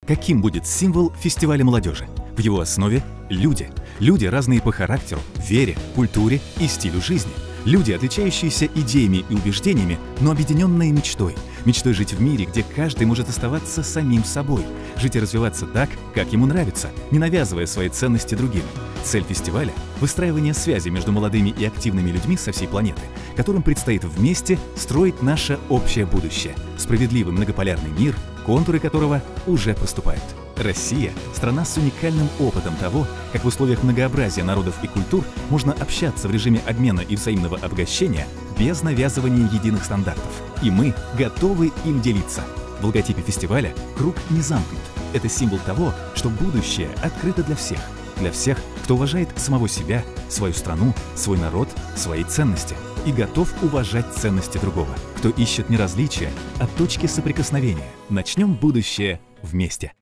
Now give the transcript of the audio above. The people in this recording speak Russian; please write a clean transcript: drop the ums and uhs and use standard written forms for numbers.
Каким будет символ фестиваля молодежи? В его основе – люди. Люди, разные по характеру, вере, культуре и стилю жизни. Люди, отличающиеся идеями и убеждениями, но объединенные мечтой. Мечтой жить в мире, где каждый может оставаться самим собой. Жить и развиваться так, как ему нравится, не навязывая свои ценности другим. Цель фестиваля – выстраивание связи между молодыми и активными людьми со всей планеты, которым предстоит вместе строить наше общее будущее. Справедливый многополярный мир, контуры которого уже проступают. Россия – страна с уникальным опытом того, как в условиях многообразия народов и культур можно общаться в режиме обмена и взаимного обогащения без навязывания единых стандартов. И мы готовы им делиться. В логотипе фестиваля круг не замкнут. Это символ того, что будущее открыто для всех. Для всех, кто уважает самого себя, свою страну, свой народ, свои ценности и готов уважать ценности другого. Кто ищет не различия, а точки соприкосновения. Начнем будущее вместе.